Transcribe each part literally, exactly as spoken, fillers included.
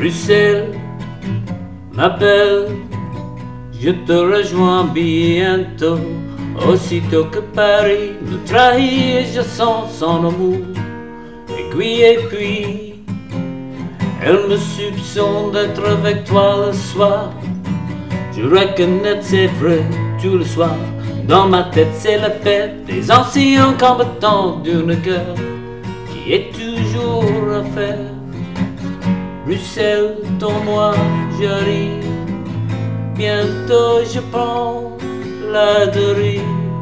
Bruxelles, ma belle, je te rejoins bientôt. Aussitôt que Paris me trahit et je sens son amour aiguille et puis elle me soupçonne d'être avec toi le soir. Je reconnais, c'est vrai, tout le soir. Dans ma tête c'est la fête des anciens combattants d'une guerre qui est toujours à faire. Bruxelles, ton-moi, j'arrive. Bientôt je prends la dérive.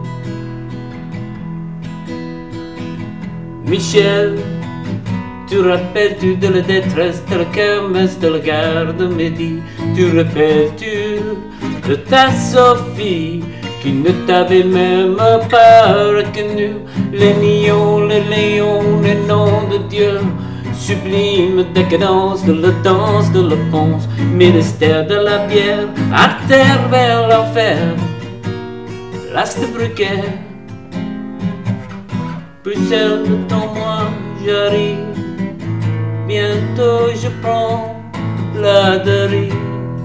Michel, tu rappelles-tu de la détresse de la kermesse de la gare de Midi? Tu rappelles-tu de ta Sophie qui ne t'avait même pas reconnu? Les lions, les léons, les noms de Dieu, sublime décadence de la danse de la ponce, ministère de la bière, artère vers l'enfer, place de Bruxelles. Bruxelles, attends-moi, j'arrive. Bientôt je prends la dérive.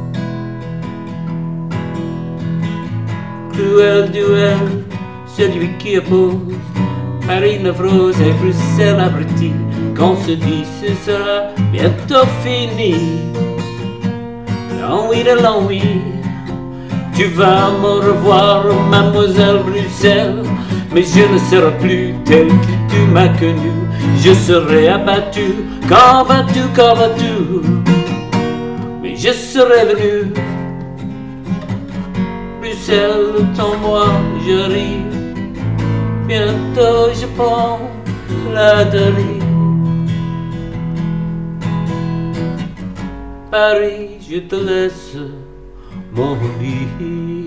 Cruel duel, celui qui oppose Paris Nevrose et Bruxelles abruti. Qu'on se dit ce sera bientôt fini. L'ennui de l'ennui, tu vas me revoir, mademoiselle Bruxelles. Mais je ne serai plus tel que tu m'as connu. Je serai abattu, combattu, combattu. Mais je serai venu. Bruxelles, attends-moi, j'arrive. Bientôt je prends la dérive. Paris, je te laisse mon lit.